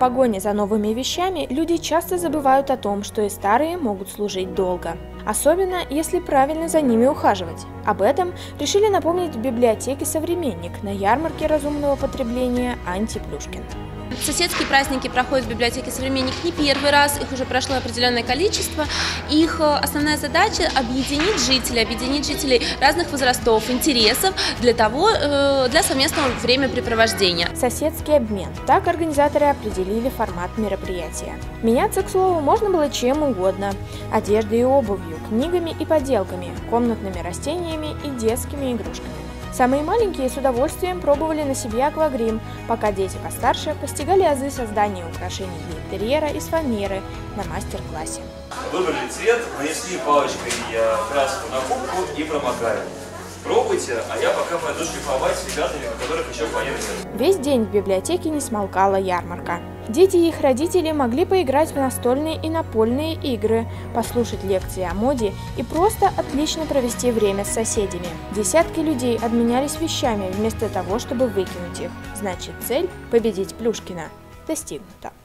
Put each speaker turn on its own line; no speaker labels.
погоне за новыми вещами люди часто забывают о том, что и старые могут служить долго. Особенно, если правильно за ними ухаживать. Об этом решили напомнить в библиотеке «Современник» на ярмарке разумного потребления Анти Плюшкин.
Соседские праздники проходят в библиотеке «Современник» не первый раз, их уже прошло определенное количество. Их основная задача – объединить жителей разных возрастов, интересов для совместного времяпрепровождения.
Соседский обмен. Так организаторы определили формат мероприятия. Меняться, к слову, можно было чем угодно – одеждой и обувью, книгами и поделками, комнатными растениями и детскими игрушками. Самые маленькие с удовольствием пробовали на себе аквагрим, пока дети постарше постигали азы создания украшений для интерьера из фанеры на мастер-классе.
Выбрали цвет, нанесли палочкой краску на губку и промокаем. Пробуйте, а я пока пойду шлифовать с ребятами, у которых еще фанеры нет.
Весь день в библиотеке не смолкала ярмарка. Дети и их родители могли поиграть в настольные и напольные игры, послушать лекции о моде и просто отлично провести время с соседями. Десятки людей обменялись вещами вместо того, чтобы выкинуть их. Значит, цель – победить Плюшкина – достигнута.